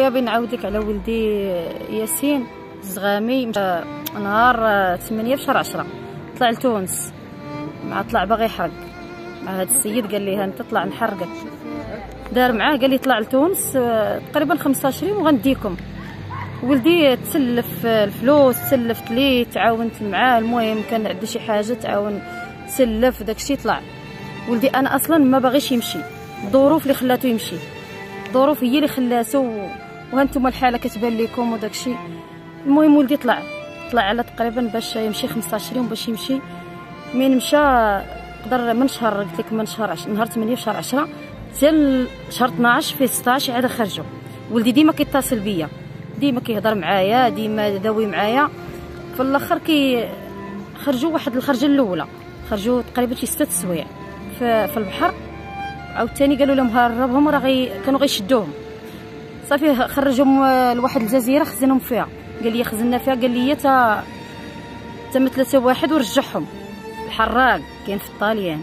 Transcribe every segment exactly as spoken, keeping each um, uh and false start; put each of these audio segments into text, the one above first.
خويا بغيت نعاود لك على ولدي ياسين الزغامي. نهار ثمانية في شهر عشرة طلع لتونس، مع طلع باغي يحرق مع هذا السيد، قال لي ها انت طلع نحرقك. دار معاه قال لي طلع لتونس تقريبا خمسطاش يوم وغنديكم. ولدي تسلف الفلوس، تسلفت ليه، تعاونت معاه، المهم كان عنده شي حاجه تعاون، سلف داكشي طلع. ولدي انا اصلا ما باغيش يمشي، الظروف اللي خلاته يمشي، الظروف هي اللي خلاته، وهانتوما الحاله كتبان لكم وداكشي. المهم ولدي طلع طلع على تقريبا باش يمشي خمسطاش يوم باش يمشي. من مشى قدر من شهر، قلت لك من شهر عشرة، نهار ثمانية في شهر عشرة حتى شهر اثناش في ستطاش عاد خرجوا. ولدي ديما كيتصل بيا، ديما كيهضر معايا، ديما داوي معايا. في الاخر كي خرجوا واحد الخرجه الاولى، خرجوا تقريبا شي ستة سوايع في, في البحر. عاوتاني قالوا لهم هربهم، راه غي كانوا غيشدوهم. صافي خرجهم لواحد الجزيره خزنهم فيها، قال لي خزنا فيها، قال لي تا تم ثلاثة واحد ورجعهم الحراق كاين في الطاليان.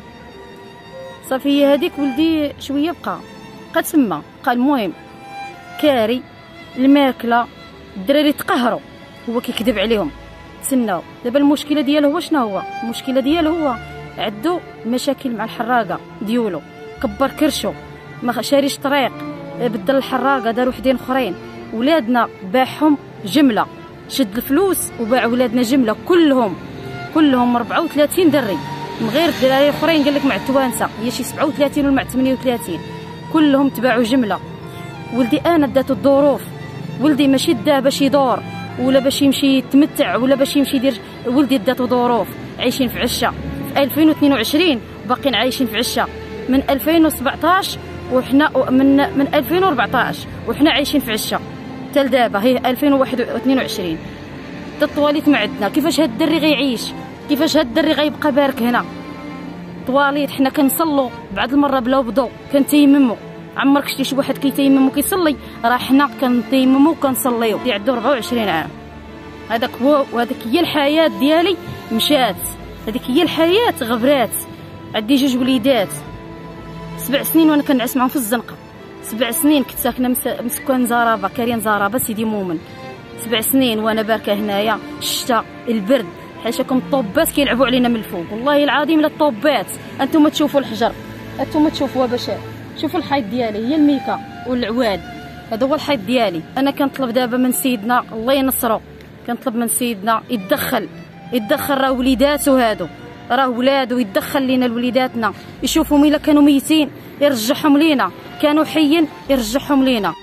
صافي هي هذيك ولدي شويه بقى بقى تما بقى. المهم كاري الماكله، الدراري تقهروا، هو كيكذب عليهم، تسناو. دابا المشكله ديالو هو شنو هو؟ المشكله ديالو هو عندو مشاكل مع الحراقه ديالو، كبر كرشو، ما شاريش طريق، بدل الحراقه دار وحدين اخرين. ولادنا باعهم جمله، شد الفلوس وباع ولادنا جمله كلهم كلهم أربعة وثلاثين دري، من غير الدراري اخرين قال لك مع التوانسه هي شي سبعة وثلاثين ولا مع ثمانية وثلاثين، كلهم تباعوا جمله. ولدي انا داتو الظروف، ولدي ماشي دا باش يدور ولا باش يمشي يتمتع ولا باش يمشي يدير، ولدي داتو ظروف. عايشين في عشه في ألفين واثنين وعشرين، باقيين عايشين في عشه من ألفين وسبعطاش، وحنا من من ألفين وأربعطاش وحنا عايشين في عشه حتى لدابا هي ألفين واثنين وعشرين. حتى الطواليت ما عندنا. كيفاش هاد الدري غيعيش؟ كيفاش هاد الدري غيبقى بارك هنا؟ طواليت حنا كنصلوا بعض المره بلا وضو، كنتيمموا. عمرك شتي شي واحد كيتيمم وكيصلي؟ راه حنا كنتيمموا وكنصليو. اللي عنده أربعة وعشرين عام، هذاك هو، وهذيك هي الحياه ديالي مشات، هذيك هي الحياه غبرات. عندي جوج وليدات، سبع سنين وانا كنعس معاهم في الزنقه، سبع سنين كنت ساكنه مسكن زرابه، كارين زرابه سيدي مومن، سبع سنين وانا باركه هنايا. الشتا البرد، حاشاكم الطوبات كيلعبوا علينا من الفوق، والله العظيم لا الطوبات. انتم تشوفوا الحجر، انتم تشوفوها باش شوفوا الحيط ديالي، هي الميكا والعواد، هذا هو الحيط ديالي. انا كنطلب دابا من سيدنا الله ينصرو، كنطلب من سيدنا يتدخل يتدخل. راه وليداتو هادو، راه ولادو، يتدخل لينا لوليداتنا، يشوفهم الا كانوا ميتين يرجعهم لينا، كانوا حيين يرجعهم لينا.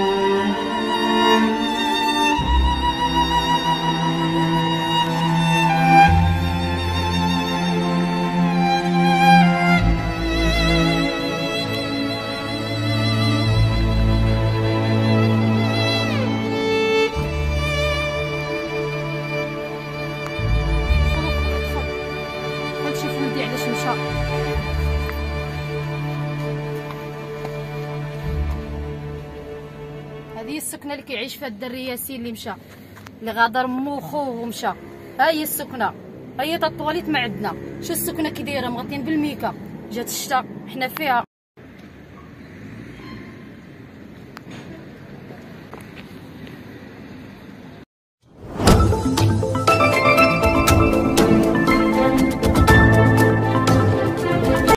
هذه السكنه اللي كيعيش فيها الدري ياسين اللي مشى، اللي غادر مو خوه ومشى. ها هي السكنه، ها هي تا الطواليت ما عندنا. شو السكنه كي دايره؟ مغطين بالميكا، جات الشتا حنا فيها